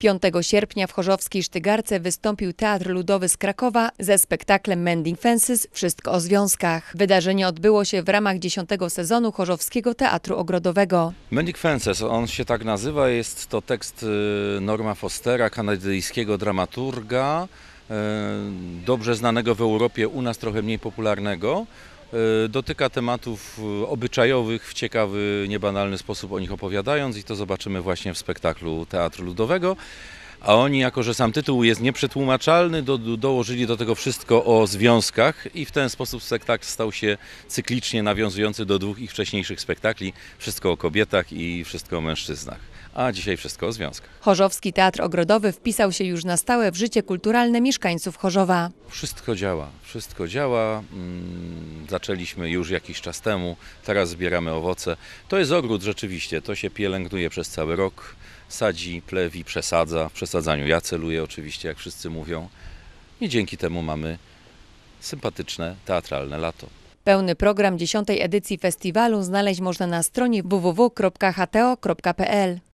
5 sierpnia w chorzowskiej Sztygarce wystąpił Teatr Ludowy z Krakowa ze spektaklem Mending Fences – Wszystko o związkach. Wydarzenie odbyło się w ramach 10. sezonu Chorzowskiego Teatru Ogrodowego. Mending Fences, on się tak nazywa, jest to tekst Norma Fostera, kanadyjskiego dramaturga, dobrze znanego w Europie, u nas trochę mniej popularnego. Dotyka tematów obyczajowych w ciekawy, niebanalny sposób o nich opowiadając i to zobaczymy właśnie w spektaklu Teatru Ludowego. A oni, jako że sam tytuł jest nieprzetłumaczalny, dołożyli do tego wszystko o związkach i w ten sposób spektakl stał się cyklicznie nawiązujący do dwóch ich wcześniejszych spektakli. Wszystko o kobietach i wszystko o mężczyznach, a dzisiaj wszystko o związkach. Chorzowski Teatr Ogrodowy wpisał się już na stałe w życie kulturalne mieszkańców Chorzowa. Wszystko działa, wszystko działa. Zaczęliśmy już jakiś czas temu, teraz zbieramy owoce. To jest ogród rzeczywiście, to się pielęgnuje przez cały rok. Sadzi, plewi, przesadza. W przesadzaniu ja celuję oczywiście, jak wszyscy mówią. I dzięki temu mamy sympatyczne, teatralne lato. Pełny program 10. edycji festiwalu znaleźć można na stronie www.hto.pl.